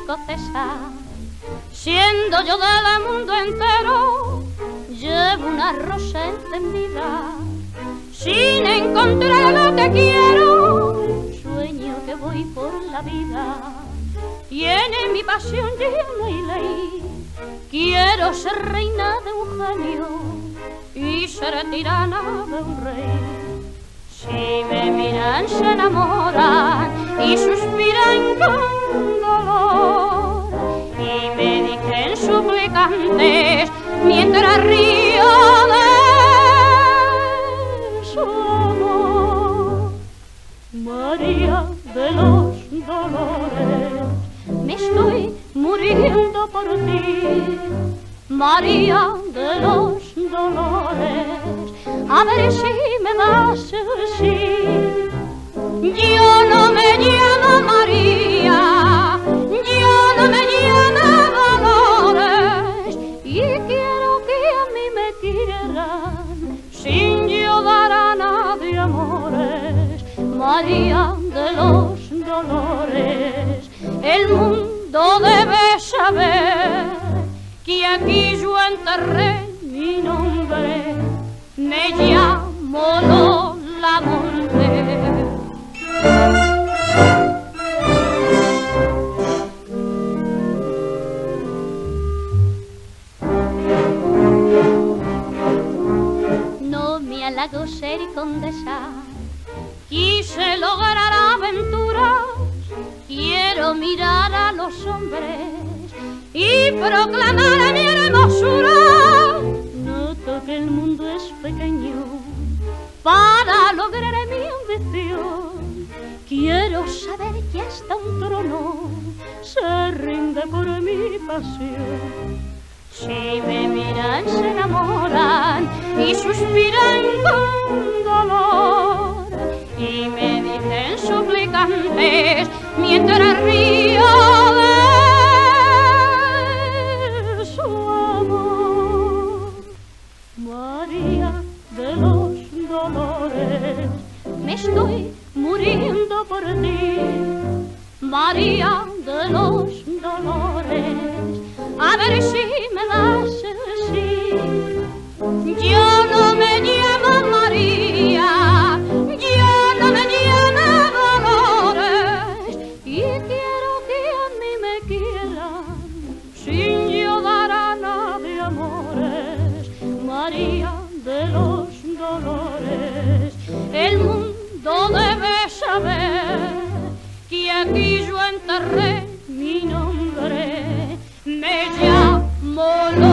escocesa, siendo yo del mundo entero, llevo una rosa encendida, sin encontrar lo que quiero, sueño que voy por la vida, tiene mi pasión llena y ley, quiero ser reina de un genio y ser tirana de un rey. Si me miran se enamoran y suspiran con dolor y me dicen suplicantes mientras río de su amor. María de los dolores, me estoy muriendo por ti. María de los dolores, a ver si me das el sí. Yo no me llamo María, yo no me llamo Dolores, y quiero que a mí me quieran sin yo dar a nadie amores. María de los dolores, el mundo debe saber que aquí yo enterré mi nombre, me llamo Lola Monte. No me halago ser condesa, quise lograr aventuras, quiero mirar a los hombres y proclamar mi hermosura. Noto que el mundo es pequeño para lograr mi ambición. Quiero saber que hasta un trono se rinde por mi pasión. Si me miran se enamoran y suspiran con dolor y me dicen suplicantes mientras río de de los dolores, me estoy muriendo por ti. María de los dolores, a ver si me das el sí. Yo no me llamo María, yo no me llamo Dolores, y quiero que a mí me quieran sin yo dar a nadie amores. María de los dolores, el mundo debe saber que aquí yo enterré mi nombre, me llamo